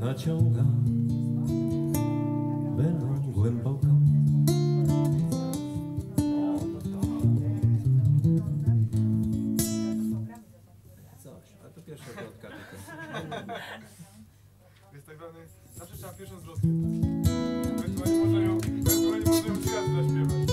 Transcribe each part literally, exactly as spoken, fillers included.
naciąga weną głęboką. Coś, a to pierwsza wrotka tylko. Jest tak zwany, zawsze trzeba pierwszą zwrotkę. Ewentualnie może ją, ewentualnie może ją trzy razy zaśpiewać.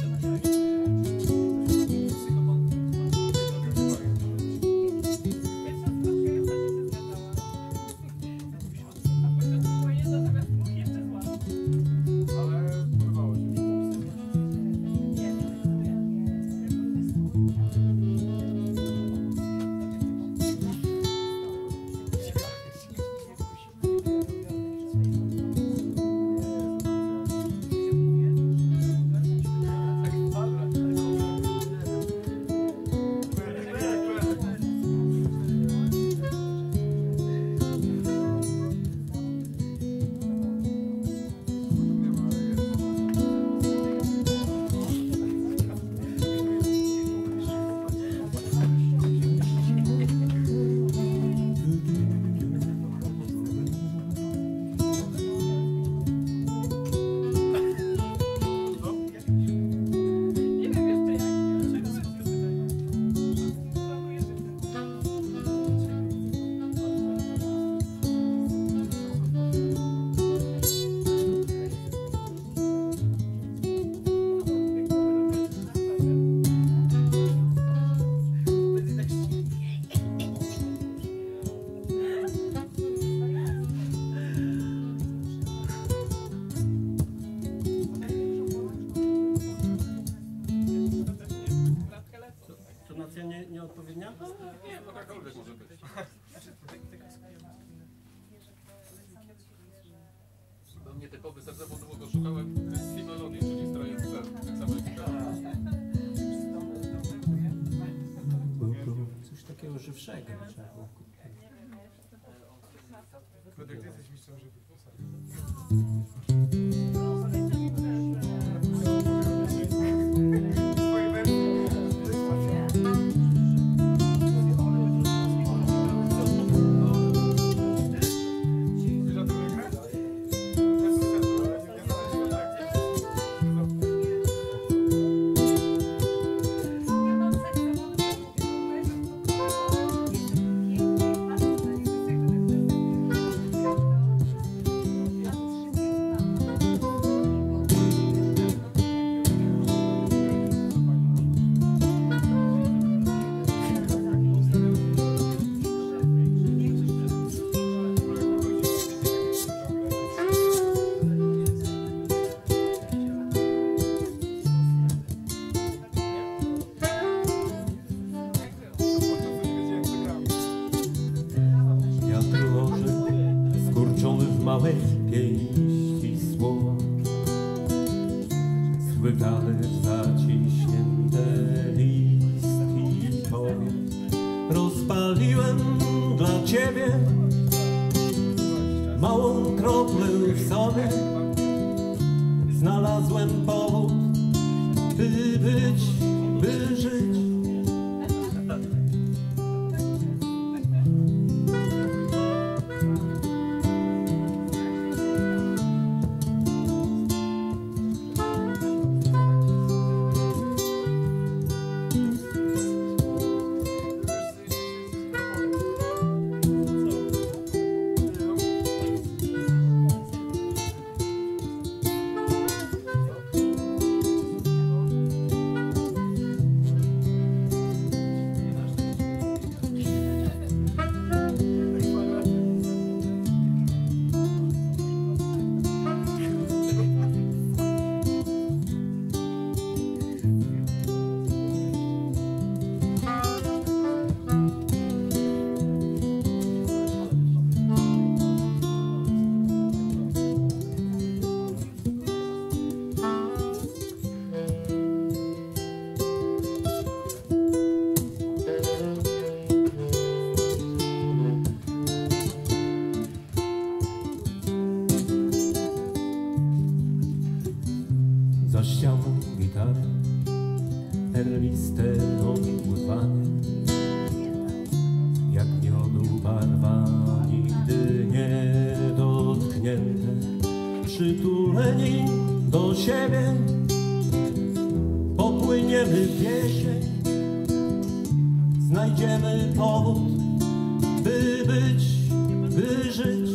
Nie, nieodpowiednia? Nie, no jakakolwiek może być. Nietypowy saksofon, bo szukałem C melodii, czyli stroje C, tak samo jak gitarra. Coś takiego żywszego trzeba było. Kodek, ty jesteś mistrzem żywych. Małej pięści słowa słykane zaciśnięte listki Twoje rozpaliłem dla Ciebie małą kroplę w sobie. Znalazłem powód, by być, by żyć. przytuleni do siebie, popłyniemy w jesień, znajdziemy powód, by być, by żyć.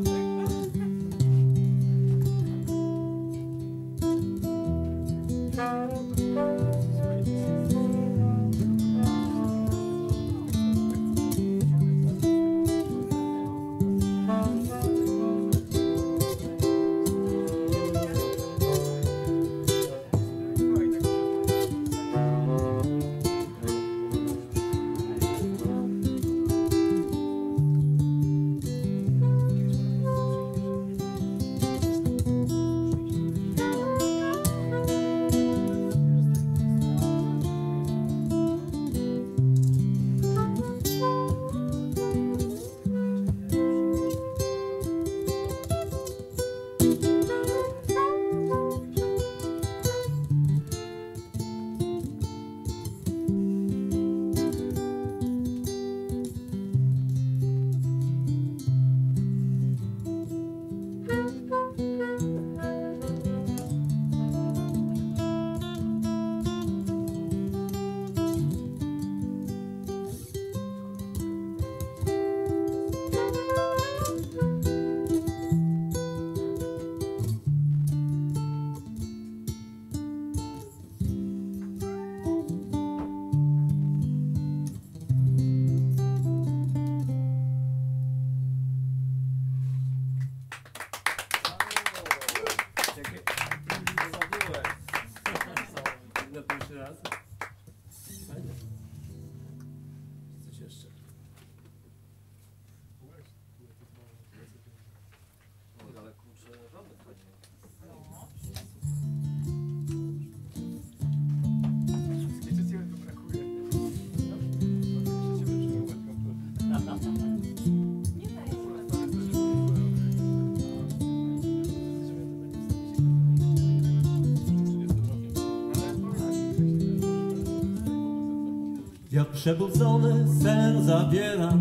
Jak przebudzony sen zabiera,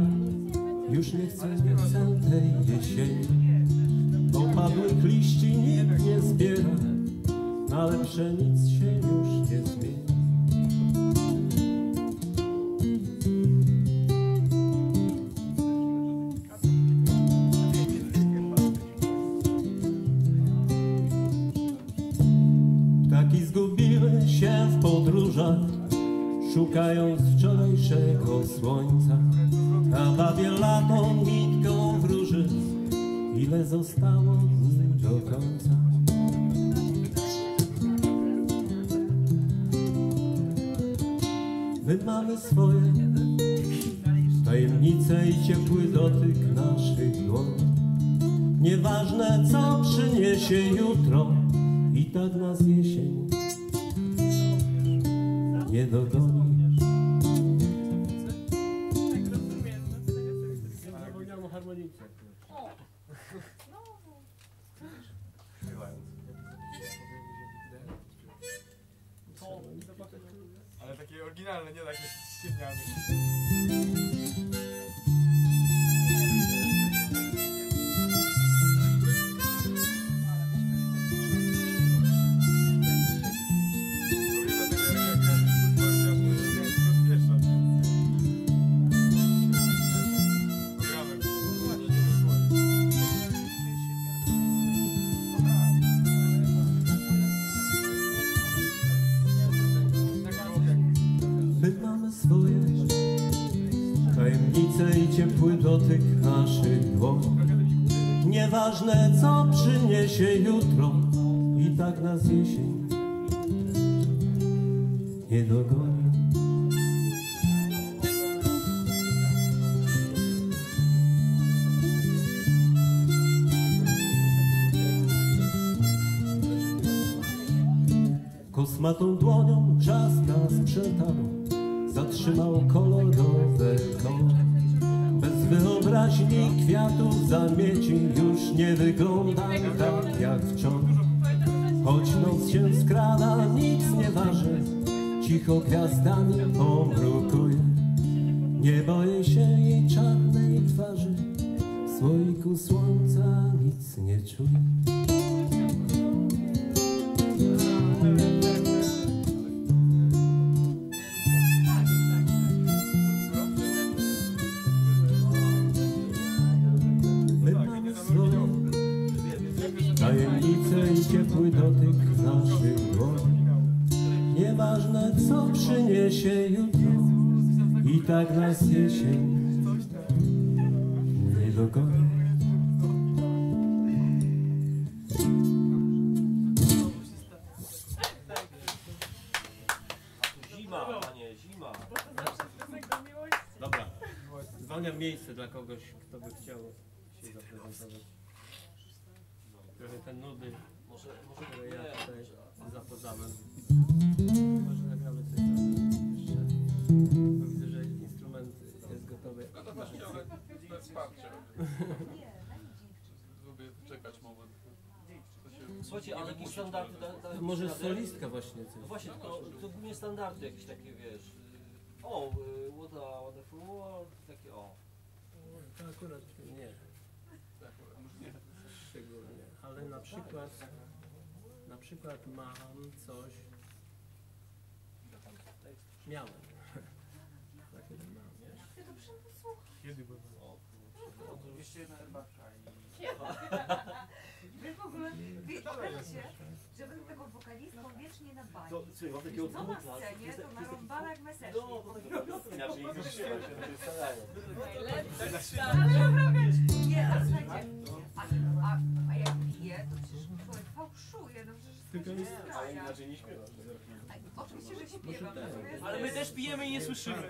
już nie chcę, nie chcę tej jesieni. Opadłych liści nikt nie zbiera, na lepsze nic się już nie zmieni. Ptaki zgubiły się w podróżach, szukając wczorajszego słońca, a babie lato nitką wróży, ile zostało nim do końca. My mamy swoje tajemnice i ciepły dotyk naszych dłoni. Nieważne co przyniesie jutro, i tak nas jesień nie dogoni. Ale takie oryginalne, nie takie ściemniane. My mamy swoje tajemnice i ciepły dotyk naszych dłoni. Nieważne co przyniesie jutro, i tak nas jesień nie dogoni. Kosmatą dłonią czas nas przetarł, zatrzymał kolorowe koło. Bez wyobraźni kwiatów zamieci już nie wygląda tak jak wczoraj. Choć noc się skrada, nic nie waży, cicho gwiazdami pomrukuje. Nie boję się jej czarnej twarzy, w słoiku słońca nic nie czuję. tajemnice i ciepły dotyk naszych dłoni. Nieważne co przyniesie jutro, i tak nas jesień nie dogoni. Zima, a nie zima. Dobra, zwalniam miejsce dla kogoś, kto by chciał się zaprezentować. Trochę te nudy, Może, może które nie, ja tutaj może- zapodałem. Może nagramy coś tam jeszcze. Bo widzę, że instrument jest gotowy. No to właśnie, ale to jest wsparcie. Lubię czekać moment. To się- Słuchajcie, ale jakieś standardy... Da, da, Może radę? solistka właśnie coś. No właśnie, tylko to głównie standardy jakieś takie, wiesz... y, O, y, what a wonderful world, takie o. To akurat nie. Szczególnie, ale na przykład, na przykład mam coś, miałem, takie mam, wiesz? Kiedy było? O kurczę. Jeszcze jedna herbatka i... Wy w ogóle, wy wiecie, że będę taką wokalistką wiecznie na bani. To, słuchaj, mam takiego Co na dwóch scenie, jest- to jest taki- narąbana jak meseczki. No, to tak inaczej nie śpiewa się, to jest starają. Ale naprawdę, nie, a słuchajcie, a, a, a jak piję, to przecież człowiek fałszuje, no przecież Tylko to jest- się Ale straja. inaczej nie śpiewa. Oczywiście, że śpiewam. natomiast- Ale my też pijemy i nie słyszymy.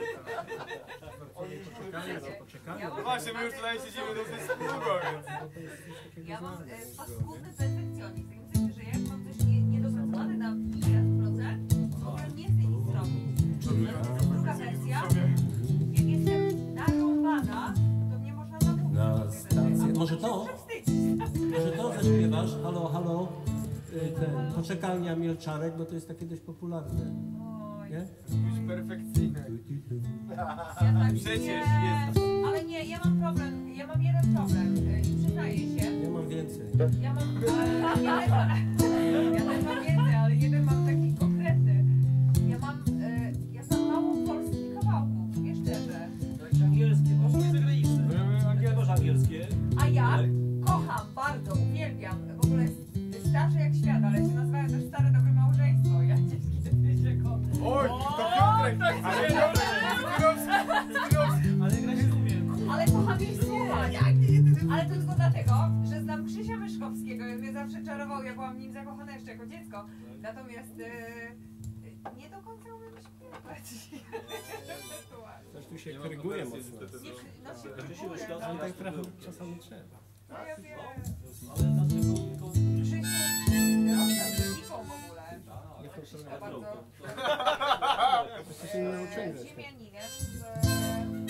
Poczekanie, to poczekanie. Ja bo- mam- No właśnie, my już tutaj siedzimy dosyć długo, więc... bo to jest coś takiego Ja mam znanego. e, paskudny perfekcjonizm, w takim sensie, że jak mam coś nie, niedopracowane na miliard procent, to w ogóle nie chcę nic zrobić. Natomiast druga wersja, jak jestem narąbana, to mnie można namówić. Na stację. Może to? Muszę wstydzić. Może to zaśpiewasz? Halo, halo, y, ten, poczekalnia Mielczarek, bo to jest takie dość popularne, Oj, nie? Być perfekcyjny. Tu, tu, tu. ja tak Przecież nie, jest. ale nie, ja mam problem, ja mam jeden problem e, i przyznaję się. Ja mam więcej. Ja mam, ale, ja, też, ja też mam więcej, ale jeden mam taki konkretny. Ja mam, e, ja znam mało polskich kawałków, nie szczerze. Jakieś angielskie, może nie zagraniczne. No ja mówię Jak angielskie. masz angielskie? A ja kocham, bardzo, uwielbiam, w ogóle starsze jak świat, ale się nazywają też Stare Dobre Małżeństwo. Ja gdzieś kiedyś jako... Oj, to Piotrek! Ale Piotrek! Skierowski! Skierowski! Ale grać nie umiem. Ale kocham ich słuchać. Ale to tylko dlatego, że znam Krzysia Myszkowskiego i on mnie zawsze czarował, ja byłam w nim zakochana jeszcze jako dziecko. Natomiast e, nie do końca umiem śpiewać. Coś tu się koryguje mocno. Nie, no się Krzysiu próbuję, Myszkowski. Ale no. tak trochę czasami trzeba. No ja wiem. Ale tam tylko... tylko... Krzysiu, kierowca Krzysiką w ogóle. Nie Krzyśka kontroluję. bardzo To się nie nauczyłem. e, ziemianinem z